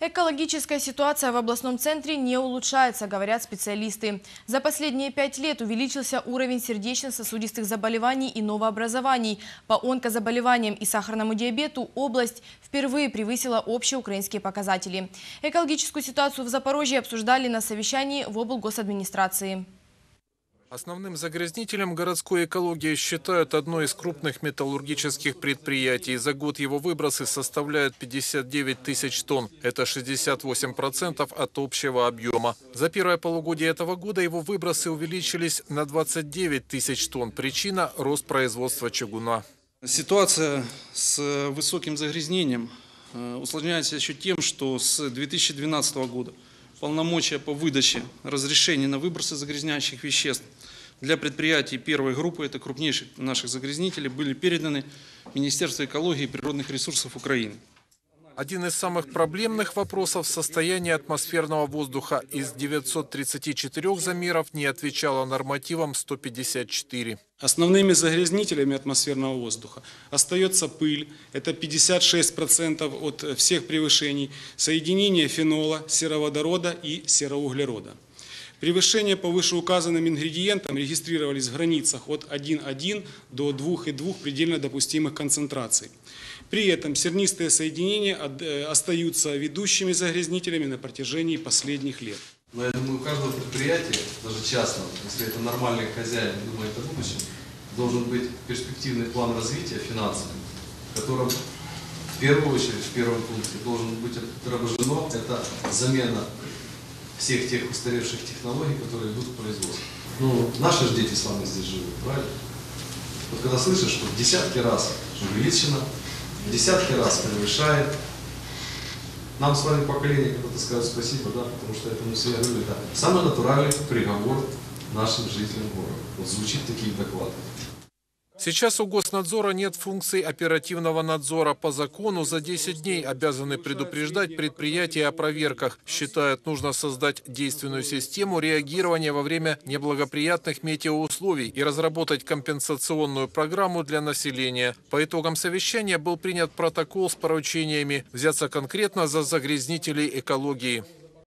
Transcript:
Экологическая ситуация в областном центре не улучшается, говорят специалисты. За последние 5 лет увеличился уровень сердечно-сосудистых заболеваний и новообразований. По онкозаболеваниям и сахарному диабету область впервые превысила общеукраинские показатели. Экологическую ситуацию в Запорожье обсуждали на совещании в облгосадминистрации. Основным загрязнителем городской экологии считают одно из крупных металлургических предприятий. За год его выбросы составляют 59 тысяч тонн. Это 68% от общего объема. За первое полугодие этого года его выбросы увеличились на 29 тысяч тонн. Причина – рост производства чугуна. Ситуация с высоким загрязнением усложняется еще тем, что с 2012 года полномочия по выдаче разрешений на выбросы загрязняющих веществ для предприятий первой группы, это крупнейших наших загрязнителей, были переданы Министерству экологии и природных ресурсов Украины. Один из самых проблемных вопросов – состояние атмосферного воздуха. Из 934 замеров не отвечало нормативам 154. Основными загрязнителями атмосферного воздуха остается пыль, это 56% от всех превышений, соединение фенола, сероводорода и сероуглерода. Превышения по вышеуказанным ингредиентам регистрировались в границах от 1,1 до 2,2 предельно допустимых концентраций. При этом сернистые соединения остаются ведущими загрязнителями на протяжении последних лет. Но я думаю, у каждого предприятия, даже частного, если это нормальный хозяин и думает о будущем, должен быть перспективный план развития финансовый, в котором в первую очередь, в первом пункте, должен быть отображено это замена всех тех устаревших технологий, которые идут в производство. Ну, наши же дети с вами здесь живут, правильно? Вот когда слышишь, что в десятки раз увеличено, в десятки раз превышает, нам с вами поколение когда-то скажут спасибо, да, потому что это мы все говорили, это самый натуральный приговор нашим жителям города. Вот звучит такие доклады. Сейчас у Госнадзора нет функций оперативного надзора. По закону за 10 дней обязаны предупреждать предприятия о проверках. Считают, нужно создать действенную систему реагирования во время неблагоприятных метеоусловий и разработать компенсационную программу для населения. По итогам совещания был принят протокол с поручениями взяться конкретно за загрязнителей экологии.